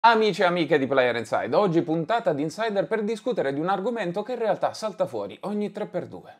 Amici e amiche di Player Inside, oggi puntata di Insider per discutere di un argomento che in realtà salta fuori ogni 3x2.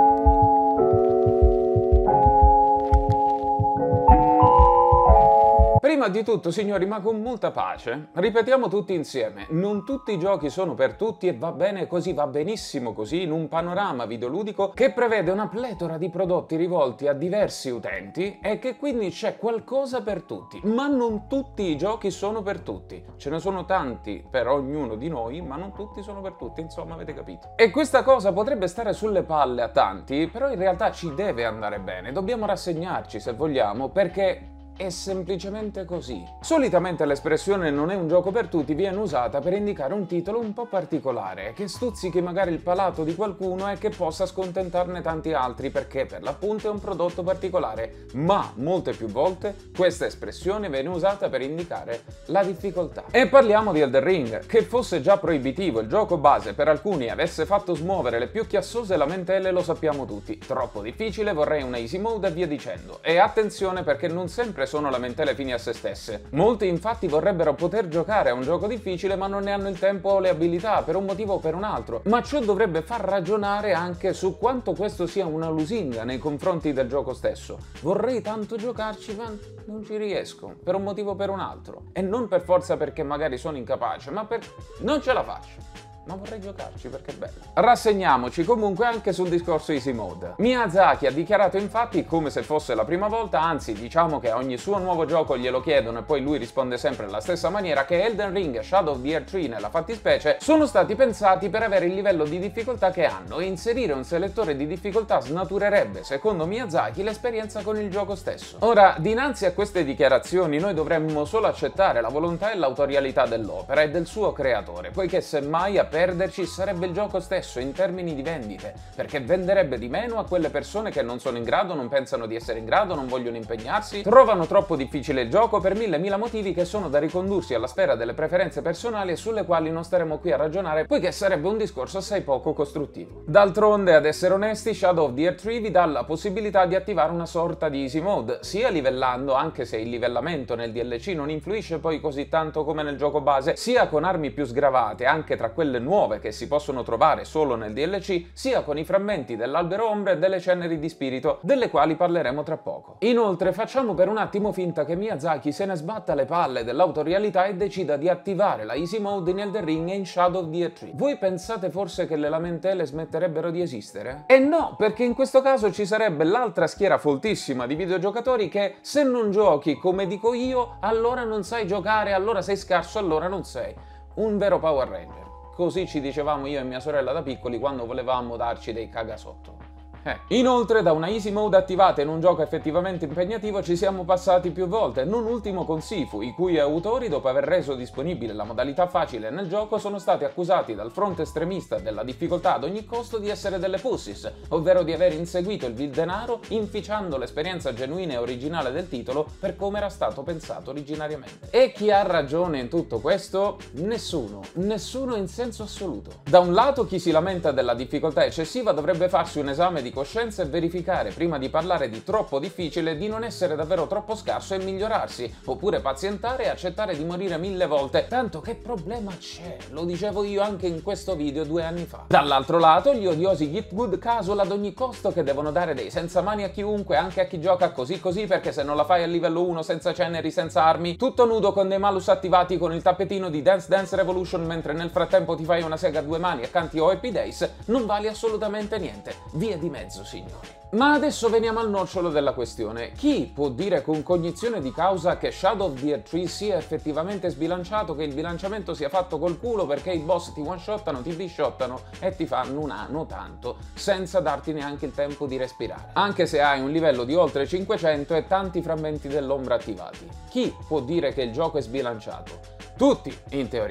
Prima di tutto, signori, ma con molta pace, ripetiamo tutti insieme, non tutti i giochi sono per tutti e va bene così, va benissimo così, in un panorama videoludico che prevede una pletora di prodotti rivolti a diversi utenti e che quindi c'è qualcosa per tutti, ma non tutti i giochi sono per tutti. Ce ne sono tanti per ognuno di noi, ma non tutti sono per tutti, insomma, avete capito. E questa cosa potrebbe stare sulle palle a tanti, però in realtà ci deve andare bene, dobbiamo rassegnarci se vogliamo, perché è semplicemente così. Solitamente l'espressione "non è un gioco per tutti" viene usata per indicare un titolo un po' particolare, che stuzzichi magari il palato di qualcuno e che possa scontentarne tanti altri, perché per l'appunto è un prodotto particolare. Ma molte più volte questa espressione viene usata per indicare la difficoltà. E parliamo di Elden Ring. Che fosse già proibitivo il gioco base per alcuni e avesse fatto smuovere le più chiassose lamentele lo sappiamo tutti. Troppo difficile, vorrei una easy mode e via dicendo. E attenzione, perché non sempre sono lamentele fini a se stesse. Molti infatti vorrebbero poter giocare a un gioco difficile ma non ne hanno il tempo o le abilità per un motivo o per un altro, ma ciò dovrebbe far ragionare anche su quanto questo sia una lusinga nei confronti del gioco stesso. Vorrei tanto giocarci ma non ci riesco, per un motivo o per un altro, e non per forza perché magari sono incapace, ma perché non ce la faccio. Ma vorrei giocarci perché è bello. Rassegniamoci comunque anche sul discorso easy mode. Miyazaki ha dichiarato infatti, come se fosse la prima volta, anzi diciamo che a ogni suo nuovo gioco glielo chiedono e poi lui risponde sempre alla stessa maniera, che Elden Ring e Shadow of the Erd 3 nella fattispecie sono stati pensati per avere il livello di difficoltà che hanno, e inserire un selettore di difficoltà snaturerebbe, secondo Miyazaki, l'esperienza con il gioco stesso. Ora, dinanzi a queste dichiarazioni noi dovremmo solo accettare la volontà e l'autorialità dell'opera e del suo creatore, poiché semmai a perderci sarebbe il gioco stesso in termini di vendite, perché venderebbe di meno a quelle persone che non sono in grado, non pensano di essere in grado, non vogliono impegnarsi, trovano troppo difficile il gioco per mille motivi che sono da ricondursi alla sfera delle preferenze personali e sulle quali non staremo qui a ragionare, poiché sarebbe un discorso assai poco costruttivo. D'altronde, ad essere onesti, Shadow of the Erd 3 vi dà la possibilità di attivare una sorta di easy mode, sia livellando, anche se il livellamento nel DLC non influisce poi così tanto come nel gioco base, sia con armi più sgravate, anche tra quelle nuove che si possono trovare solo nel DLC, sia con i frammenti dell'albero ombra e delle ceneri di spirito, delle quali parleremo tra poco. Inoltre facciamo per un attimo finta che Miyazaki se ne sbatta le palle dell'autorialità e decida di attivare la easy mode in Elden Ring e in Shadow of the Erd 3. Voi pensate forse che le lamentele smetterebbero di esistere? E no, perché in questo caso ci sarebbe l'altra schiera foltissima di videogiocatori che, se non giochi come dico io, allora non sai giocare, allora sei scarso, allora non sei un vero Power Ranger. Così ci dicevamo io e mia sorella da piccoli quando volevamo darci dei cagasotto. Inoltre, da una easy mode attivata in un gioco effettivamente impegnativo ci siamo passati più volte, non ultimo con Sifu, i cui autori, dopo aver reso disponibile la modalità facile nel gioco, sono stati accusati dal fronte estremista della difficoltà ad ogni costo di essere delle pussies, ovvero di aver inseguito il vil denaro, inficiando l'esperienza genuina e originale del titolo per come era stato pensato originariamente. E chi ha ragione in tutto questo? Nessuno in senso assoluto. Da un lato, chi si lamenta della difficoltà eccessiva dovrebbe farsi un esame di coscienza e verificare, prima di parlare di troppo difficile, di non essere davvero troppo scarso e migliorarsi, oppure pazientare e accettare di morire 1000 volte, tanto che problema c'è, lo dicevo io anche in questo video 2 anni fa. Dall'altro lato, gli odiosi Git Good Casual ad ogni costo che devono dare dei senza mani a chiunque, anche a chi gioca così perché se non la fai a livello 1 senza ceneri, senza armi, tutto nudo con dei malus attivati con il tappetino di Dance Dance Revolution, mentre nel frattempo ti fai una sega a 2 mani e canti OEP Days, non vale assolutamente niente. Via di mezzo, signori. Ma adesso veniamo al nocciolo della questione. Chi può dire con cognizione di causa che Shadow of the Erd 3 sia effettivamente sbilanciato, che il bilanciamento sia fatto col culo perché i boss ti one-shottano, ti bisciottano e ti fanno un anno tanto, senza darti neanche il tempo di respirare, anche se hai un livello di oltre 500 e tanti frammenti dell'ombra attivati? Chi può dire che il gioco è sbilanciato? Tutti, in teoria.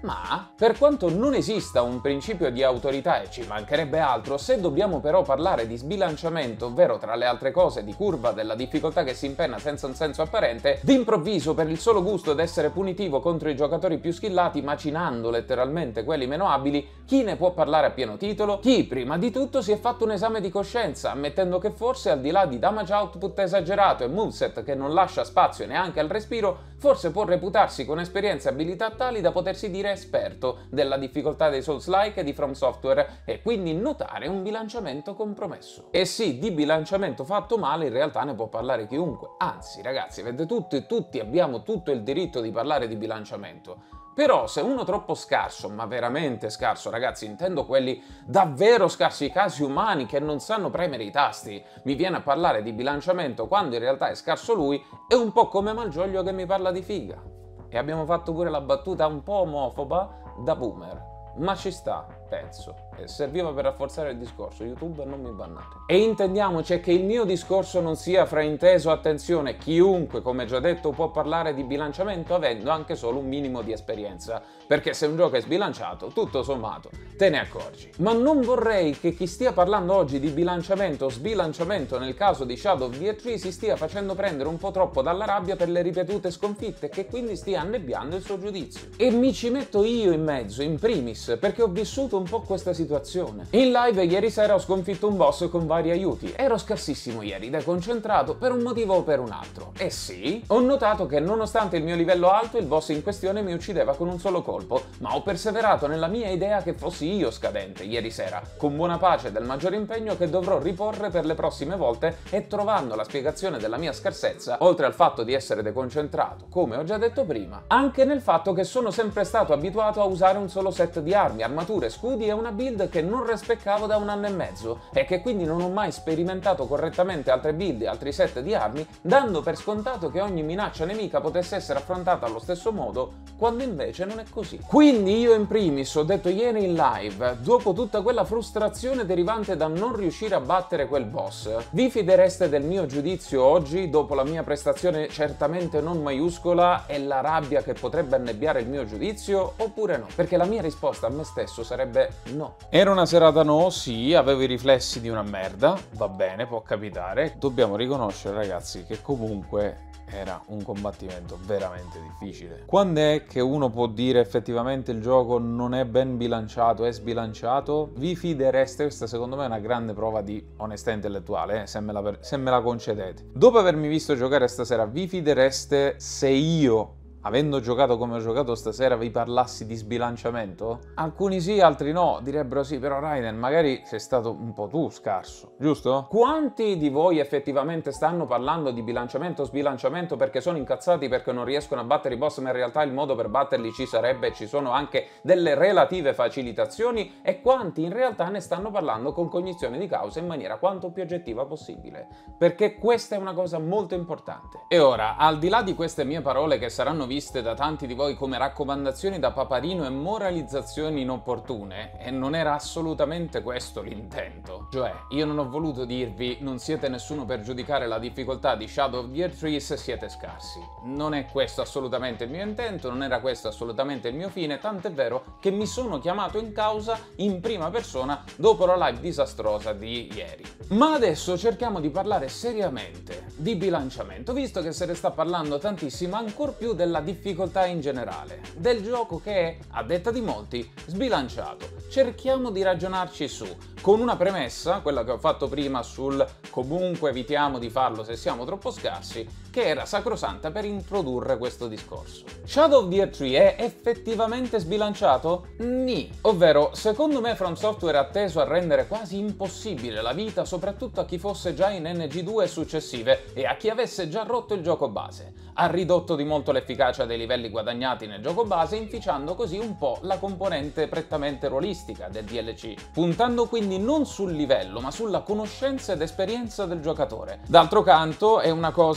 Ma, per quanto non esista un principio di autorità, e ci mancherebbe altro, se dobbiamo però parlare di sbilanciamento, ovvero tra le altre cose di curva della difficoltà che si impenna senza un senso apparente, d'improvviso per il solo gusto d'essere punitivo contro i giocatori più skillati, macinando letteralmente quelli meno abili, chi ne può parlare a pieno titolo? Chi, prima di tutto, si è fatto un esame di coscienza, ammettendo che forse al di là di damage output esagerato e moveset che non lascia spazio neanche al respiro, forse può reputarsi con esperienze e abilità tali da potersi dire esperto della difficoltà dei Souls-like e di From Software e quindi notare un bilanciamento compromesso. E sì, di bilanciamento fatto male in realtà ne può parlare chiunque, anzi ragazzi, vedete tutti abbiamo tutto il diritto di parlare di bilanciamento. Però se uno troppo scarso, ma veramente scarso, ragazzi, intendo quelli davvero scarsi casi umani che non sanno premere i tasti, mi viene a parlare di bilanciamento quando in realtà è scarso lui, è un po' come Malgioglio che mi parla di figa. E abbiamo fatto pure la battuta un po' omofoba da boomer. Ma ci sta, penso, e serviva per rafforzare il discorso, YouTube non mi bannate. E intendiamoci che il mio discorso non sia frainteso, attenzione, chiunque, come già detto, può parlare di bilanciamento avendo anche solo un minimo di esperienza, perché se un gioco è sbilanciato, tutto sommato, te ne accorgi. Ma non vorrei che chi stia parlando oggi di bilanciamento o sbilanciamento nel caso di Shadow of the Erdtree si stia facendo prendere un po' troppo dalla rabbia per le ripetute sconfitte, che quindi stia annebbiando il suo giudizio. E mi ci metto io in mezzo, in primis, perché ho vissuto un po' questa situazione. In live ieri sera ho sconfitto un boss con vari aiuti. Ero scarsissimo ieri, deconcentrato per un motivo o per un altro. E sì, ho notato che nonostante il mio livello alto, il boss in questione mi uccideva con un solo colpo, ma ho perseverato nella mia idea che fossi io scadente ieri sera, con buona pace del maggior impegno che dovrò riporre per le prossime volte e trovando la spiegazione della mia scarsezza, oltre al fatto di essere deconcentrato, come ho già detto prima, anche nel fatto che sono sempre stato abituato a usare un solo set di armi, armature, scudi e una build che non respeccavo da 1 anno e mezzo e che quindi non ho mai sperimentato correttamente altre build e altri set di armi, dando per scontato che ogni minaccia nemica potesse essere affrontata allo stesso modo, quando invece non è così. Quindi io in primis ho detto ieri in live, dopo tutta quella frustrazione derivante da non riuscire a battere quel boss, vi fidereste del mio giudizio oggi, dopo la mia prestazione certamente non maiuscola e la rabbia che potrebbe annebbiare il mio giudizio, oppure no? Perché la mia risposta a me stesso sarebbe no. Era una serata no, sì, avevo i riflessi di una merda, va bene, può capitare. Dobbiamo riconoscere, ragazzi, che comunque era un combattimento veramente difficile. Quando è che uno può dire effettivamente il gioco non è ben bilanciato, è sbilanciato? Vi fidereste? Questa secondo me è una grande prova di onestà intellettuale, se me la concedete. Dopo avermi visto giocare stasera, vi fidereste se io, avendo giocato come ho giocato stasera, vi parlassi di sbilanciamento? Alcuni sì, altri no, direbbero sì, però Raiden, magari sei stato un po' tu scarso, giusto? Quanti di voi effettivamente stanno parlando di bilanciamento o sbilanciamento perché sono incazzati perché non riescono a battere i boss, ma in realtà il modo per batterli ci sarebbe e ci sono anche delle relative facilitazioni? E quanti in realtà ne stanno parlando con cognizione di causa in maniera quanto più oggettiva possibile? Perché questa è una cosa molto importante. E ora, al di là di queste mie parole che saranno viste da tanti di voi come raccomandazioni da paparino e moralizzazioni inopportune, e non era assolutamente questo l'intento. Cioè, io non ho voluto dirvi non siete nessuno per giudicare la difficoltà di Shadow of the Erdtree se siete scarsi. Non è questo assolutamente il mio intento, non era questo assolutamente il mio fine, tant'è vero che mi sono chiamato in causa in prima persona dopo la live disastrosa di ieri. Ma adesso cerchiamo di parlare seriamente di bilanciamento, visto che se ne sta parlando tantissimo, ancor più della difficoltà in generale, del gioco che è, a detta di molti, sbilanciato. Cerchiamo di ragionarci su, con una premessa, quella che ho fatto prima sul comunque evitiamo di farlo se siamo troppo scarsi, che era sacrosanta per introdurre questo discorso. Shadow of the Erdtree è effettivamente sbilanciato? Nì. Ovvero, secondo me From Software ha teso a rendere quasi impossibile la vita soprattutto a chi fosse già in NG2 e successive e a chi avesse già rotto il gioco base. Ha ridotto di molto l'efficacia dei livelli guadagnati nel gioco base, inficiando così un po' la componente prettamente ruolistica del DLC, puntando quindi non sul livello ma sulla conoscenza ed esperienza del giocatore. D'altro canto è una cosa anche abbastanza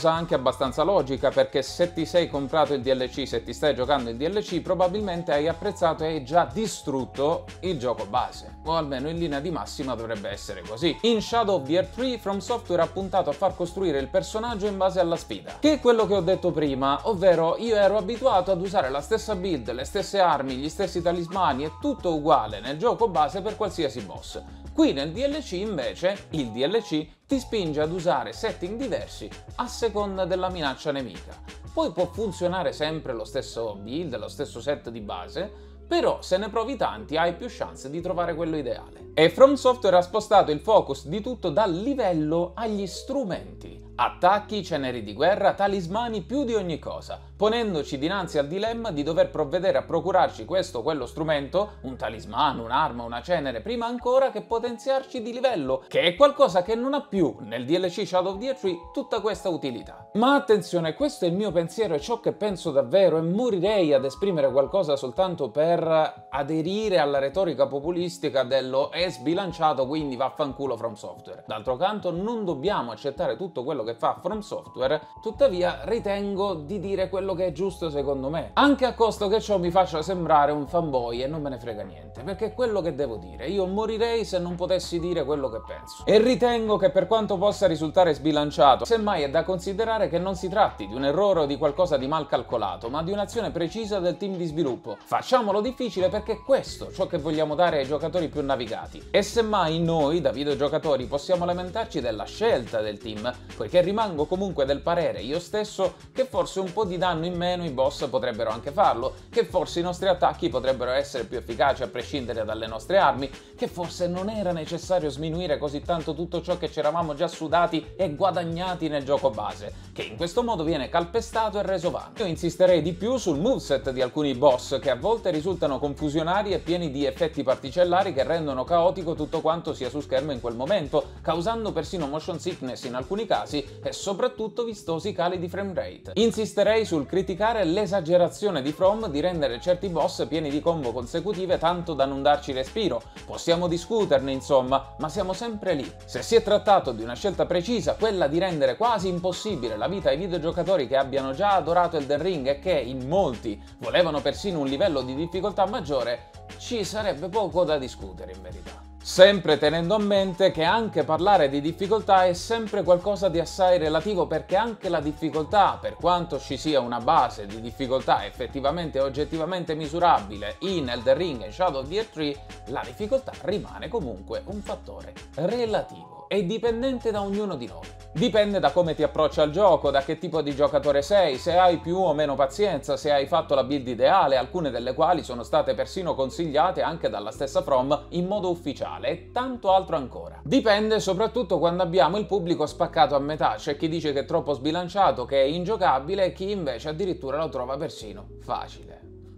abbastanza logica, perché se ti sei comprato il DLC, se ti stai giocando il DLC, probabilmente hai apprezzato e hai già distrutto il gioco base, o almeno in linea di massima dovrebbe essere così. In Shadow of the Earth 3 From Software ha puntato a far costruire il personaggio in base alla sfida, che è quello che ho detto prima, ovvero io ero abituato ad usare la stessa build, le stesse armi, gli stessi talismani e tutto uguale nel gioco base per qualsiasi boss. Qui nel DLC invece, il DLC ti spinge ad usare setting diversi a seconda della minaccia nemica. Poi può funzionare sempre lo stesso build, lo stesso set di base, però se ne provi tanti hai più chance di trovare quello ideale. E From Software ha spostato il focus di tutto dal livello agli strumenti. Attacchi, ceneri di guerra, talismani, più di ogni cosa, ponendoci dinanzi al dilemma di dover provvedere a procurarci questo o quello strumento, un talismano, un'arma, una cenere, prima ancora che potenziarci di livello, che è qualcosa che non ha più nel DLC Shadow of the Earth 3 tutta questa utilità. Ma attenzione, questo è il mio pensiero e ciò che penso davvero, e morirei ad esprimere qualcosa soltanto per aderire alla retorica populistica dello è sbilanciato quindi vaffanculo From Software. D'altro canto non dobbiamo accettare tutto quello che fa From Software, tuttavia ritengo di dire quello che è giusto secondo me, anche a costo che ciò mi faccia sembrare un fanboy e non me ne frega niente, perché è quello che devo dire. Io morirei se non potessi dire quello che penso, e ritengo che per quanto possa risultare sbilanciato, semmai è da considerare che non si tratti di un errore o di qualcosa di mal calcolato, ma di un'azione precisa del team di sviluppo. Facciamolo difficile perché è questo ciò che vogliamo dare ai giocatori più navigati, e semmai noi da videogiocatori possiamo lamentarci della scelta del team, poiché rimango comunque del parere io stesso che forse un po' di danno in meno i boss potrebbero anche farlo, che forse i nostri attacchi potrebbero essere più efficaci a prescindere dalle nostre armi, che forse non era necessario sminuire così tanto tutto ciò che ci eravamo già sudati e guadagnati nel gioco base, che in questo modo viene calpestato e reso vano. Io insisterei di più sul moveset di alcuni boss, che a volte risultano confusionari e pieni di effetti particellari che rendono caotico tutto quanto sia su schermo in quel momento, causando persino motion sickness in alcuni casi e soprattutto vistosi cali di frame rate. Insisterei sul criticare l'esagerazione di From di rendere certi boss pieni di combo consecutive tanto da non darci respiro. Possiamo discuterne insomma, ma siamo sempre lì. Se si è trattato di una scelta precisa, quella di rendere quasi impossibile la vita ai videogiocatori che abbiano già adorato Elden Ring e che in molti volevano persino un livello di difficoltà maggiore, ci sarebbe poco da discutere in verità. Sempre tenendo a mente che anche parlare di difficoltà è sempre qualcosa di assai relativo, perché anche la difficoltà, per quanto ci sia una base di difficoltà effettivamente e oggettivamente misurabile in Elden Ring e Shadow of the Earth 3, la difficoltà rimane comunque un fattore relativo e dipendente da ognuno di noi. Dipende da come ti approcci al gioco, da che tipo di giocatore sei, se hai più o meno pazienza, se hai fatto la build ideale, alcune delle quali sono state persino consigliate anche dalla stessa From in modo ufficiale, e tanto altro ancora. Dipende soprattutto quando abbiamo il pubblico spaccato a metà, c'è chi dice che è troppo sbilanciato, che è ingiocabile, e chi invece addirittura lo trova persino facile.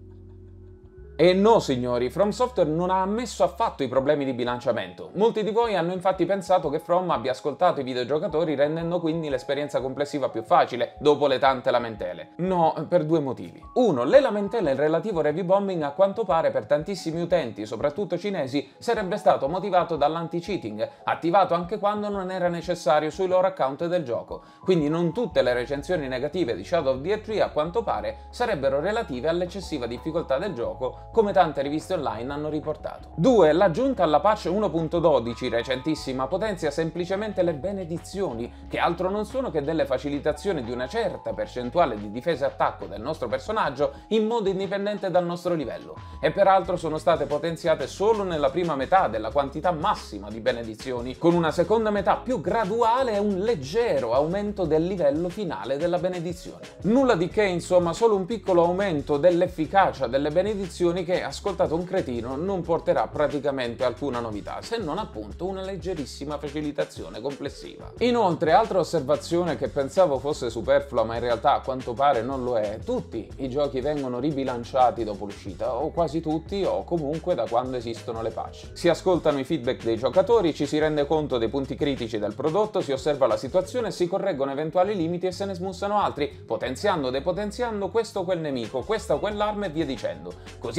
E no signori, From Software non ha ammesso affatto i problemi di bilanciamento. Molti di voi hanno infatti pensato che From abbia ascoltato i videogiocatori, rendendo quindi l'esperienza complessiva più facile, dopo le tante lamentele. No, per due motivi. Uno, le lamentele e il relativo review bombing a quanto pare per tantissimi utenti, soprattutto cinesi, sarebbe stato motivato dall'anti-cheating, attivato anche quando non era necessario sui loro account del gioco. Quindi non tutte le recensioni negative di Shadow of the Earth 3 a quanto pare sarebbero relative all'eccessiva difficoltà del gioco, come tante riviste online hanno riportato. 2. L'aggiunta alla patch 1.12 recentissima potenzia semplicemente le benedizioni, che altro non sono che delle facilitazioni di una certa percentuale di difesa e attacco del nostro personaggio in modo indipendente dal nostro livello, e peraltro sono state potenziate solo nella prima metà della quantità massima di benedizioni, con una seconda metà più graduale e un leggero aumento del livello finale della benedizione. Nulla di che insomma, solo un piccolo aumento dell'efficacia delle benedizioni che, ascoltato un cretino, non porterà praticamente alcuna novità, se non appunto una leggerissima facilitazione complessiva. Inoltre, altra osservazione che pensavo fosse superflua ma in realtà a quanto pare non lo è: tutti i giochi vengono ribilanciati dopo l'uscita, o quasi tutti, o comunque da quando esistono le patch. Si ascoltano i feedback dei giocatori, ci si rende conto dei punti critici del prodotto, si osserva la situazione, si correggono eventuali limiti e se ne smussano altri, potenziando o depotenziando questo o quel nemico, questa o quell'arma e via dicendo. Così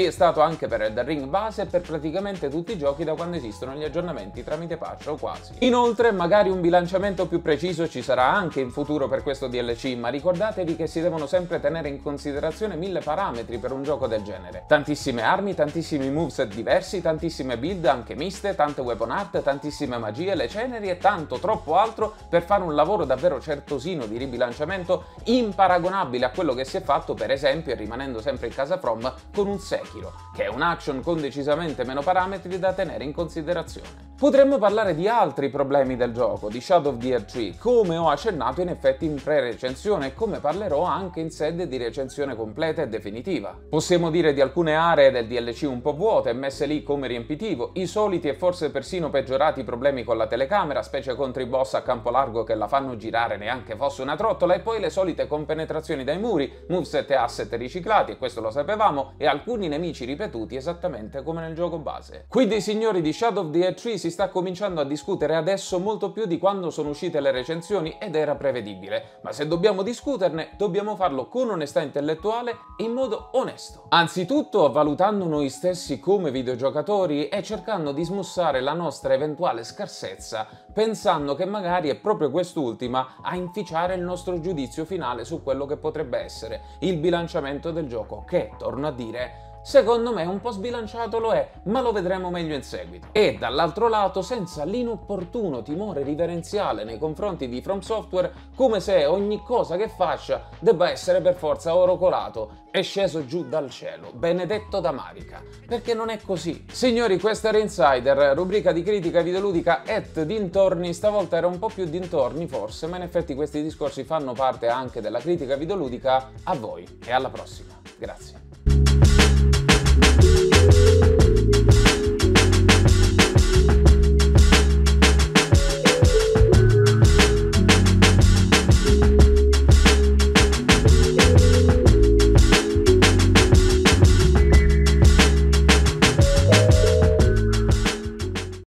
è stato anche per Elden Ring base e per praticamente tutti i giochi da quando esistono gli aggiornamenti tramite patch o quasi. Inoltre, magari un bilanciamento più preciso ci sarà anche in futuro per questo DLC, ma ricordatevi che si devono sempre tenere in considerazione 1000 parametri per un gioco del genere. Tantissime armi, tantissimi moveset diversi, tantissime build anche miste, tante weapon art, tantissime magie, le ceneri e tanto troppo altro per fare un lavoro davvero certosino di ribilanciamento imparagonabile a quello che si è fatto per esempio, e rimanendo sempre in casa From, con un Sekiro, che è un action con decisamente meno parametri da tenere in considerazione. Potremmo parlare di altri problemi del gioco, di Shadow of the Erdtree, come ho accennato in effetti in pre-recensione e come parlerò anche in sede di recensione completa e definitiva. Possiamo dire di alcune aree del DLC un po' vuote, messe lì come riempitivo, i soliti e forse persino peggiorati problemi con la telecamera, specie contro i boss a campo largo che la fanno girare neanche fosse una trottola, e poi le solite compenetrazioni dai muri, moveset e asset riciclati, e questo lo sapevamo, e alcuni nemici ripetuti esattamente come nel gioco base. Quindi signori, di Shadow of the Erdtree si sta cominciando a discutere adesso molto più di quando sono uscite le recensioni, ed era prevedibile, ma se dobbiamo discuterne dobbiamo farlo con onestà intellettuale e in modo onesto. Anzitutto valutando noi stessi come videogiocatori e cercando di smussare la nostra eventuale scarsezza, pensando che magari è proprio quest'ultima a inficiare il nostro giudizio finale su quello che potrebbe essere il bilanciamento del gioco, che, torno a dire, secondo me un po' sbilanciato lo è, ma lo vedremo meglio in seguito. E dall'altro lato senza l'inopportuno timore riverenziale nei confronti di From Software, come se ogni cosa che faccia debba essere per forza oro colato e sceso giù dal cielo, benedetto da Marika, perché non è così. Signori, questa era Insider, rubrica di critica videoludica et dintorni. Stavolta era un po' più dintorni forse, ma in effetti questi discorsi fanno parte anche della critica videoludica. A voi e alla prossima. Grazie.